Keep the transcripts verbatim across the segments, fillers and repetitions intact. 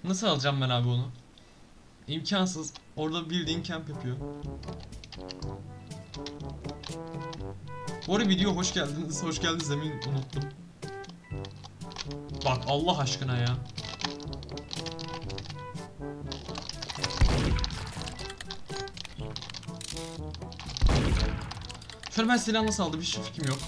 Nasıl alacağım ben abi onu? İmkansız. Orada bildiğin camp yapıyor. Bu arada video hoş geldiniz. Hoş geldiniz demeyi unuttum. Bak Allah aşkına ya. Şöyle ben silah nasıl aldım hiç fikrim yok.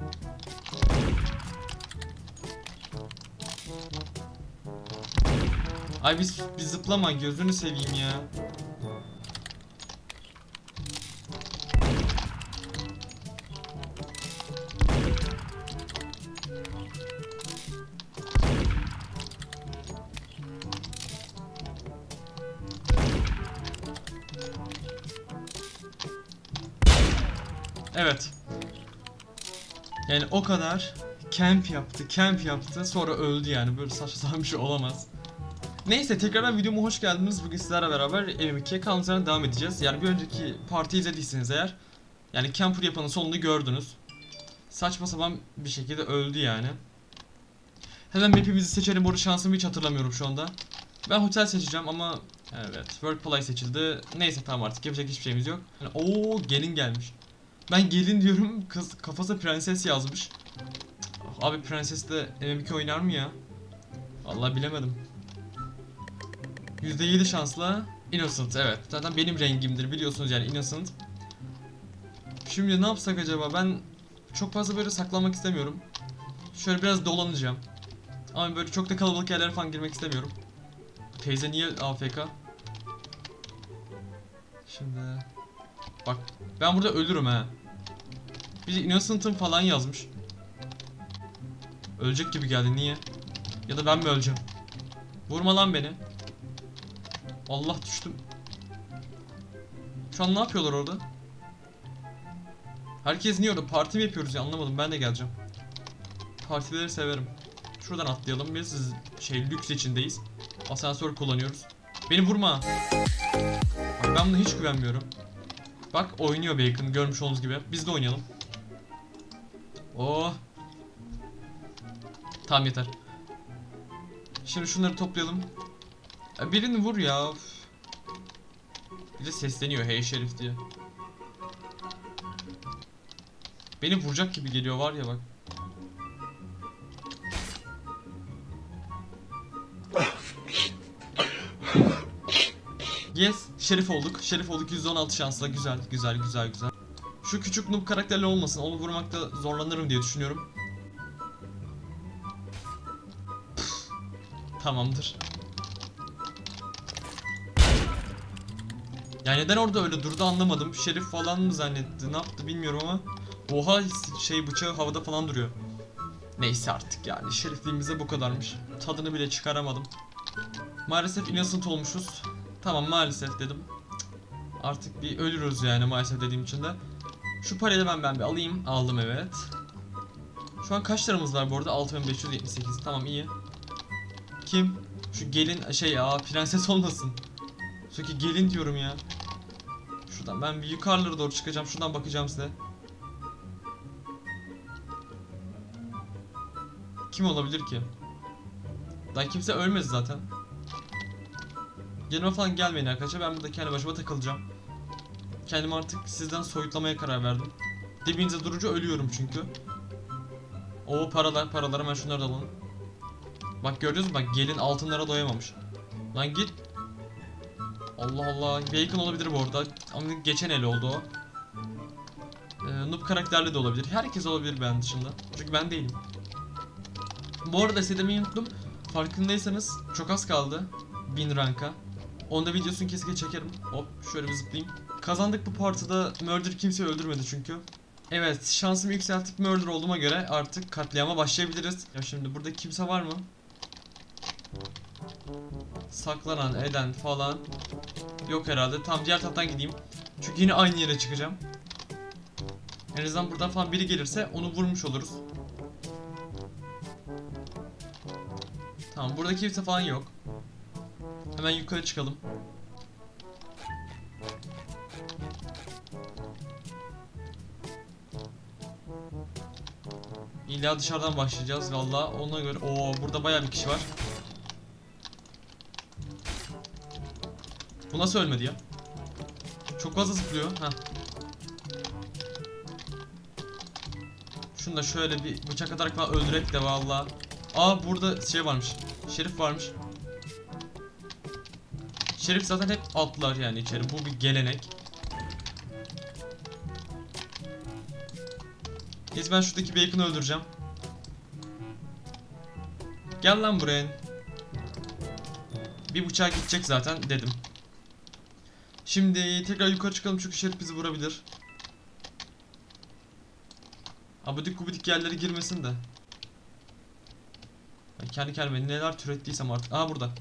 Ay biz, biz zıplama gözünü seveyim ya. Evet. Yani o kadar camp yaptı, camp yaptı, sonra öldü yani. Böyle saçma sapan bir şey olamaz. Neyse tekrardan videoma hoş geldiniz. Bugün sizlerle beraber M M iki'ye kalmaya devam edeceğiz. Yani bir önceki partiyi izlediyseniz eğer, yani camper yapanın sonunu gördünüz. Saçma sapan bir şekilde öldü yani. Hemen map'imizi seçelim. Burada şansımı hiç hatırlamıyorum şu anda. Ben hotel seçeceğim ama evet, workplace seçildi. Neyse tamam, artık yapacak hiçbir şeyimiz yok. Yani, ooo gelin gelmiş. Ben gelin diyorum, kız kafası prenses yazmış. Abi prenses de M M iki oynar mı ya? Vallahi bilemedim. yüzde yedi şansla Innocent, evet. Zaten benim rengimdir biliyorsunuz yani, Innocent. Şimdi ne yapsak acaba? Ben çok fazla böyle saklanmak istemiyorum. Şöyle biraz dolanacağım. Ama böyle çok da kalabalık yerlere falan girmek istemiyorum. Teyze niye A F K? Şimdi bak, ben burada ölürüm ha. Bir Innocent'ım falan yazmış. Ölecek gibi geldi, niye? Ya da ben mi öleceğim? Vurma lan beni. Allah, düştüm. Şu an ne yapıyorlar orada? Herkes niye orada? Parti mi yapıyoruz ya, anlamadım, ben de geleceğim. Partileri severim. Şuradan atlayalım, biz şey lüks içindeyiz. Asansör kullanıyoruz. Beni vurma. Bak ben buna hiç güvenmiyorum. Bak oynuyor Bacon, görmüş olduğunuz gibi. Biz de oynayalım. Oh. Tamam yeter. Şimdi şunları toplayalım. Birini vur ya. Bir de sesleniyor hey şerif diye. Beni vuracak gibi geliyor var ya bak. Yes, şerif olduk. Şerif olduk yüzde on altı şansla. Güzel, güzel, güzel, güzel. Şu küçük noob karakterli olmasın. Onu vurmakta zorlanırım diye düşünüyorum. Tamamdır. Yani neden orada öyle durdu anlamadım. Şerif falan mı zannetti, ne yaptı bilmiyorum ama. Oha, şey bıçağı havada falan duruyor. Neyse artık yani, şerifliğimize bu kadarmış. Tadını bile çıkaramadım. Maalesef innocent olmuşuz. Tamam maalesef dedim. Artık bir ölürüz yani maalesef dediğim için de. Şu parayı da ben, ben bir alayım. Aldım, evet. Şu an kaç liramız var bu arada? altı bin beş yüz yetmiş sekiz. Tamam, iyi. Kim? Şu gelin şey ya, prenses olmasın. Çünkü gelin diyorum ya. Şuradan ben bir yukarılara doğru çıkacağım. Şuradan bakacağım size. Kim olabilir ki? Daha kimse ölmedi zaten. Yanıma falan gelmeyin arkadaşlar. Ben burada kendi başıma takılacağım. Kendimi artık sizden soyutlamaya karar verdim. Dibinize durunca ölüyorum çünkü. O paralar, paralar, hemen şunları da alalım. Bak gördünüz mü? Bak gelin altınlara doyamamış. Lan git. Allah Allah. Bacon olabilir bu arada. Ama geçen el oldu o. Ee, noob karakterli de olabilir. Herkes olabilir ben dışında. Çünkü ben değilim. Bu arada size demeyi unuttum. Farkındaysanız çok az kaldı bin ranka. Onda videosunu kesinlikle çekerim. Hop şöyle bir zıplayayım. Kazandık bu partide. Murder kimseyi öldürmedi çünkü. Evet, şansımı yükseltip murder olduğuma göre artık katliama başlayabiliriz. Ya şimdi burada kimse var mı? Saklanan eden falan yok herhalde. Tamam, diğer taraftan gideyim. Çünkü yine aynı yere çıkacağım. En azından buradan falan biri gelirse onu vurmuş oluruz. Tamam, burada kimse falan yok. Hemen yukarı çıkalım. İlla dışarıdan başlayacağız valla, ona göre. Oo, burada bayağı bir kişi var. Bu nasıl ölmedi ya? Çok fazla zıplıyor. Heh. Şunu da şöyle bir bıçak atarak falan öldürek de valla. Aa burada şey varmış. Şerif varmış. Şerif zaten hep atlar yani içeri. Bu bir gelenek. Neyse ben şuradaki bacon'ı öldüreceğim. Gel lan buraya. Bir bıçağa gidecek zaten dedim. Şimdi tekrar yukarı çıkalım çünkü şerif bizi vurabilir. Abidik gubidik yerlere girmesin de. Ben kendi kendime neler türettiysem artık. Aa burada.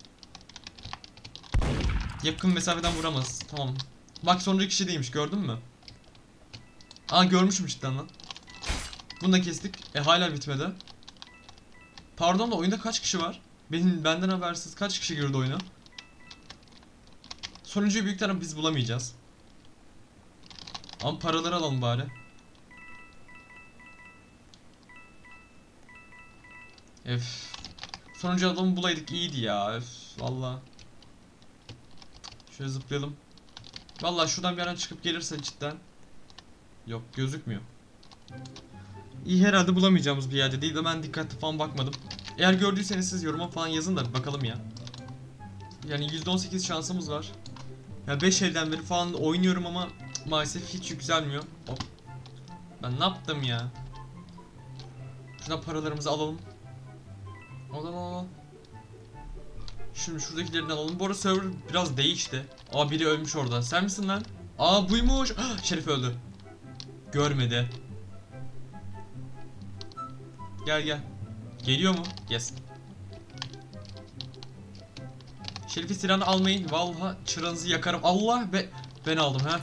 Yakın mesafeden vuramaz. Tamam. Bak sonraki kişi değilmiş, gördün mü? Aa görmüşüm cidden lan. Bunu da kestik. E hala bitmedi. Pardon da oyunda kaç kişi var? Benim benden habersiz kaç kişi girdi oyuna? Sonuncuyu büyük taraf biz bulamayacağız. Ama paraları alalım bari. Öf. Sonuncu adamı bulaydık iyiydi ya. Öf valla. Şöyle zıplayalım. Valla şuradan bir yerden çıkıp gelirse cidden. Yok gözükmüyor. İyi herhalde bulamayacağımız bir yerde değil de ben dikkatli falan bakmadım. Eğer gördüyseniz siz yoruma falan yazın da bakalım ya. Yani yüzde on sekiz şansımız var. Ya beş elden beri falan oynuyorum ama maalesef hiç yükselmiyor. Hop. Ben ne yaptım ya? Şuradan paralarımızı alalım. Alalım alalım. Şimdi şuradakilerini alalım. Bu arada server biraz değişti. Aa biri ölmüş orada. Sen misin lan? Aa buymuş. Ah, Şerif öldü. Görmedi. Gel gel. Geliyor mu? Yes. Şerif'i silahını almayın. Vallahi çıranızı yakarım. Allah be. Ben aldım ha.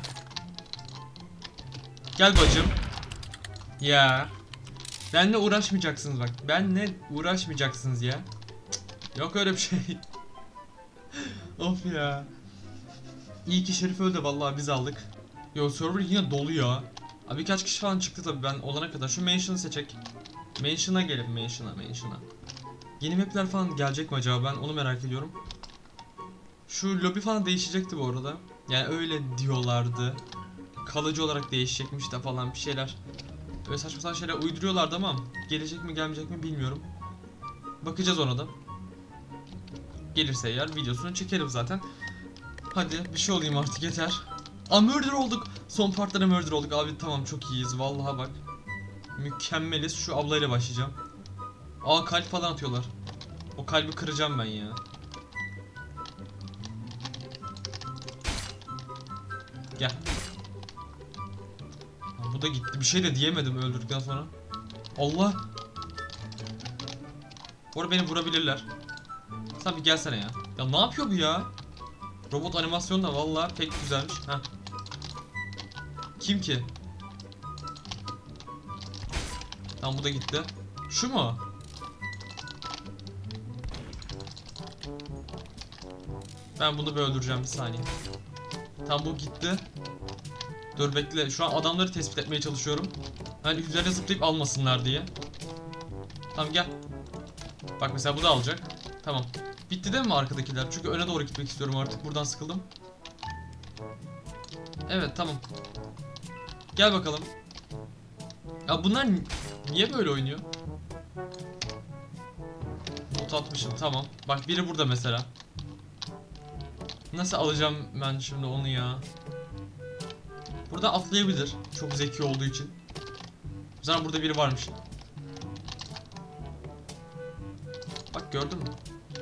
Gel bacım. Ya. Benle uğraşmayacaksınız bak. Benle uğraşmayacaksınız ya. Cık. Yok öyle bir şey. Of ya. İyi ki Şerif öldü vallahi biz aldık. Yo server yine dolu ya. Abi birkaç kişi falan çıktı tabii ben olana kadar. Şu Mansion'ı seçek. Mansion'a gelin Mansion'a Mansion'a. Yeni mapler falan gelecek mi acaba, ben onu merak ediyorum. Şu lobby falan değişecekti bu arada. Yani öyle diyorlardı. Kalıcı olarak değişecekmiş de falan bir şeyler. Böyle saçma sapan şeyler uyduruyorlardı ama gelecek mi gelmeyecek mi bilmiyorum. Bakacağız ona da. Gelirse eğer videosunu çekerim zaten. Hadi bir şey olayım artık yeter. Aa murder olduk. Son partlara murder olduk abi, tamam çok iyiyiz vallahi bak. Mükemmeliz. Şu ablayla başlayacağım. Aa kalp falan atıyorlar. O kalbi kıracağım ben ya. Gel. Ha, bu da gitti. Bir şey de diyemedim öldürdükten sonra. Allah. Bu arada beni vurabilirler. Sen bir gelsene ya. Ya ne yapıyor bu ya? Robot animasyonu da vallahi pek güzelmiş. Heh. Kim ki? Tamam bu da gitti. Şu mu? Ben bunu bir öldüreceğim bir saniye. Tamam bu gitti. Dur bekle. Şu an adamları tespit etmeye çalışıyorum. Hani üzerine zıplayıp almasınlar diye. Tamam gel. Bak mesela bu da alacak. Tamam. Bitti değil mi arkadakiler? Çünkü öne doğru gitmek istiyorum artık. Buradan sıkıldım. Evet tamam. Gel bakalım. Ya bunlar niye böyle oynuyor? Not atmışım tamam. Bak biri burada mesela. Nasıl alacağım ben şimdi onu ya? Burada atlayabilir. Çok zeki olduğu için. Zaten burada biri varmış. Bak gördün mü?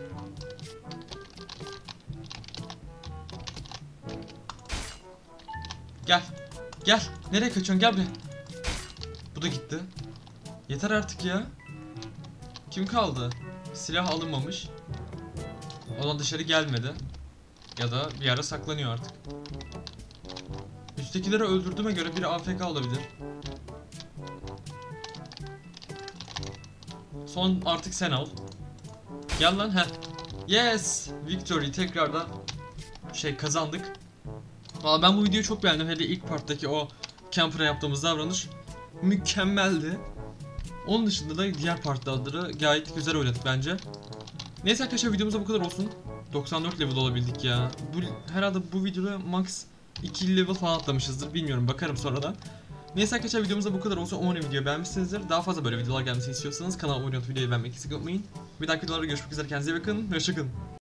Gel. Gel. Nereye kaçıyorsun? Gel buraya. Bu da gitti. Yeter artık ya. Kim kaldı? Silah alınmamış. O da dışarı gelmedi. Ya da bir yere saklanıyor artık. Üsttekileri öldürdüğüme göre biri A F K olabilir. Son artık sen al. Gel lan heh. Yes! Victory tekrardan şey kazandık. Valla ben bu videoyu çok beğendim. Hele ilk parttaki o camper'a yaptığımız davranış mükemmeldi. Onun dışında da diğer partları gayet güzel oynadık bence. Neyse arkadaşlar videomuzda bu kadar olsun. doksan dört level olabildik ya. Bu herhalde bu videoda max iki level falan atlamışızdır. Bilmiyorum, bakarım sonra da. Neyse arkadaşlar, videomuzda bu kadar olsun. Umarım video beğenmişsinizdir. Daha fazla böyle videolar gelmesini istiyorsanız kanala abone olup videoyu beğenmeyi kesinlikle unutmayın. Bir dahaki videolarda görüşmek üzere. Kendinize iyi bakın. Hoşçakalın.